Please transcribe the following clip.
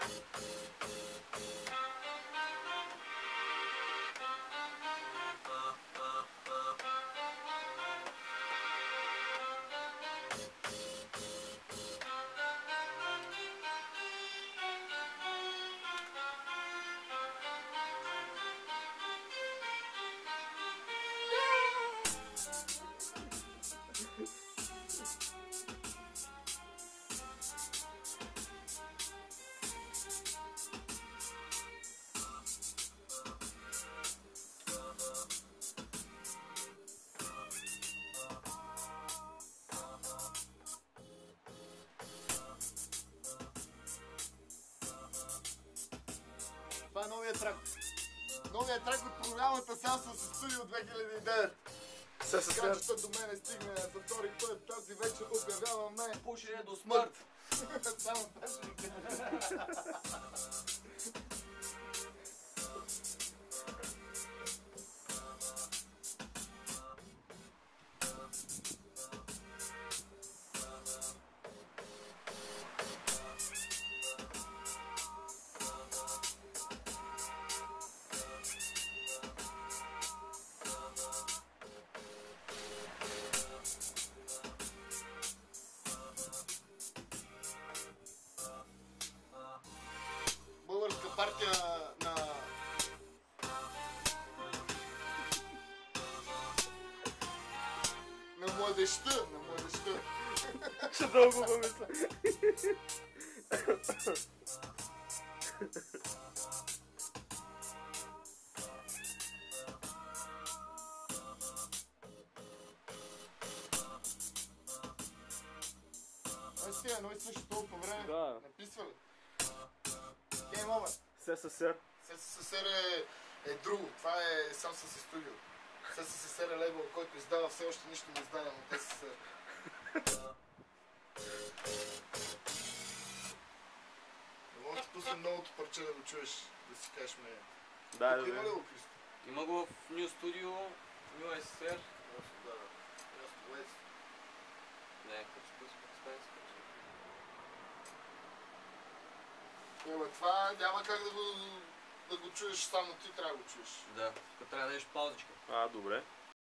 Това е новия трак. Новия трак от програмата Селсъс Студио 2009. Качета до мене стигне за втори път. Тази вечер обявяваме пушене до смърт. Само пешените. Българска партия на младежта. Ще дълго го мисля. Стига, но и също толкова време. Да. Написва ли? Game over. СССР. СССР е друго. Това е Селсъс Студио. СССР е лейбъл, който издава все още нищо не издадено от СССР. Не мога да ти пусна новото парче да го чуеш, да си кажеш ме. Да, тук има ли го, Христо? Има го в New Studio, New SSR. Не, Това няма как да го чуеш, само ти трябва да го чуеш. Да, тук трябва да дадеш паузичка. Добре.